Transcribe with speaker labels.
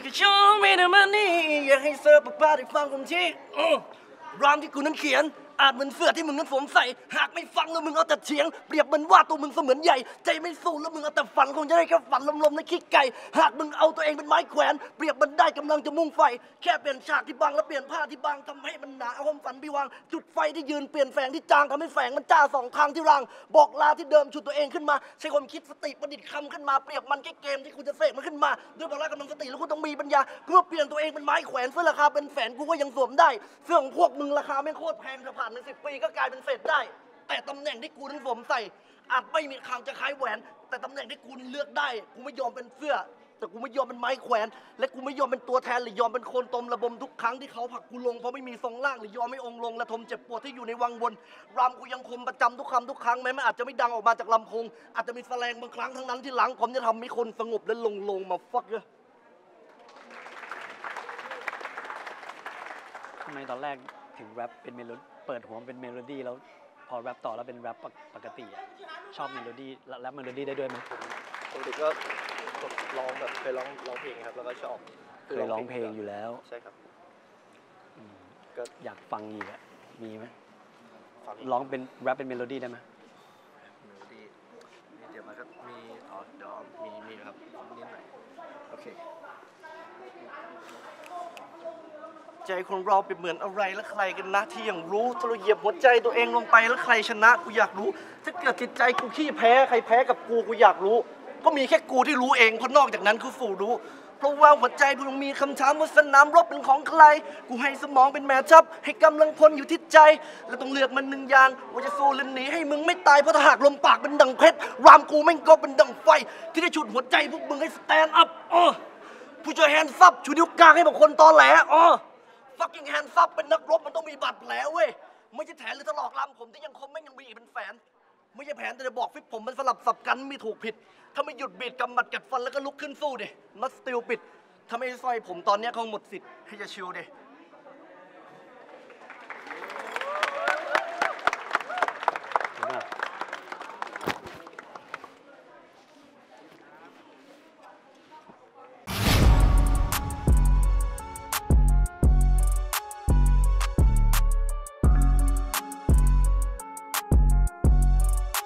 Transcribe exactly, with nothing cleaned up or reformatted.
Speaker 1: ก็ชอบไม่ได้มานี่อยากให้เซอร์ปป้าได้ฟังผมที่รามที่กูนั้นเขียนอาจเหมือนเสื้อที่มึงนั้นสวมใส่หากไม่ฟังแล้วมึงเอาแต่เถียงเปรียบเหมือนว่าตัวมึงเสมือนใหญ่ใจไม่สู้แล้วมึงเอาแต่ฝันคงจะได้แค่ฝันลมๆในขี้ไก่หากมึงเอาตัวเองเป็นไม้แขวนเปรียบมันได้กำลังจะมุ่งไฟแค่เปลี่ยนฉากที่บางแล้วเปลี่ยนผ้าที่บางทำให้มันหนาเอาความฝันไปวางจุดไฟที่ยืนเปลี่ยนแฝงที่จางทำให้แฝงมันจ้าสองทางที่รางบอกลาที่เดิมฉุดตัวเองขึ้นมาใช้ความคิดสติประดิษฐ์คำขึ้นมาเปรียบมันแค่เกมที่คุณจะเสกมันขึ้นมาด้วยพละกำลังสติแล้วคุณต้องมีปัญญาเพื่อเปลี่ยนตัวเองเป็นไม้แขวนเสื้อราคาเป็นแสนกูก็ยังสวมได้เสื้อของพวกมึงราคาไม่โคตรแพงจะผ่านในสิบปีก็กลายเป็นเศษได้แต่ตำแหน่งที่กูนั้นสวมใส่อาจไม่มีคางจะคล้ายแหวนแต่ตำแหน่งที่กูเลือกได้กูไม่ยอมเป็นเสื้อแต่กูไม่ยอมเป็นไม้แขวนและกูไม่ยอมเป็นตัวแทนหรือยอมเป็นโคนตมระบมทุกครั้งที่เขาผลักกูลงเพราะไม่มีทรงล่างหรือยอมไม่องค์ลงและทมเจ็บปวดที่อยู่ในวังวนรำกูยังคมประจำทุกคำทุกครั้งแม้มันอาจจะไม่ดังออกมาจากลำโพงอาจจะมีแสลงบางครั้งทั้งนั้นที่หลังผมจะทำให้คนสงบและลงลงมาฟักเยอะ
Speaker 2: ทำไมตอนแรกถึงแรปเป็นเมโลดี้เปิดหัวเป็นเมโลดี้แล้วพอแรปต่อแล้วเป็นแรปปกติชอบเมโลดี้แรปเมโลดี้ได้ด้วยไหม
Speaker 3: ปกติก็ร้องแบบเคยร้องร้องเพลงครับแล้วก็ชอบ
Speaker 2: เคยร้องเพลงอยู่แล้ว
Speaker 3: ใช่ครับ
Speaker 2: ก็อยากฟังอีกอะมีไหมร้องเป็นแรปเป็นเมโลดี้ได้ไหม
Speaker 3: เมโลดี้เดี๋ยวมาก็มีอ๋อเดี๋ยวมีมีครับนิดหน่อยโอเค
Speaker 1: ใจของเราเป็นเหมือนอะไรและใครกันนะที่ยังรู้ถ้าเราเหยียบหัวใจตัวเองลงไปแล้วใครชนะกูอยากรู้ถ้าเกิดจิตใจกูขี้แพ้ใครแพ้กับกูกูอยากรู้ก็มีแค่กูที่รู้เองเพราะนอกจากนั้นคือฝูรู้เพราะว่าหัวใจกูยังมีคำถามว่าสนามรบเป็นของใครกูให้สมองเป็นแม่ทัพให้กำลังพลอยู่ที่ใจและต้องเลือกมันหนึ่งอย่างว่าจะสู้หรือหนีให้มึงไม่ตายเพราะถ้าหากลมปากเป็นดังเพชรรามกูแม่งก็เป็นดังไฟที่ได้ฉุดหัวใจพวกมึงให้สแตนด์อัพอ๋อผู้ช่วยแฮนด์ซับชูนิ้วกลางให้บางคนตอแหลอ๋อfucking hands up เป็นนักรบมันต้องมีบาดแผลเว้ยไม่ใช่แถนหรือถลอกลำผมที่ยังคมไม่ยังมีอีกเป็นแฝนไม่ใช่แผนแต่จะบอกฟิตผมมันสลับสับกันไม่ถูกผิดถ้าไม่หยุดบีดกำบัดกัดฟันแล้วก็ลุกขึ้นสู้ดิ not still ปิดถ้าไม่สร้อยผมตอนนี้เขาหมดสิทธิ์ให้จะชิลดิ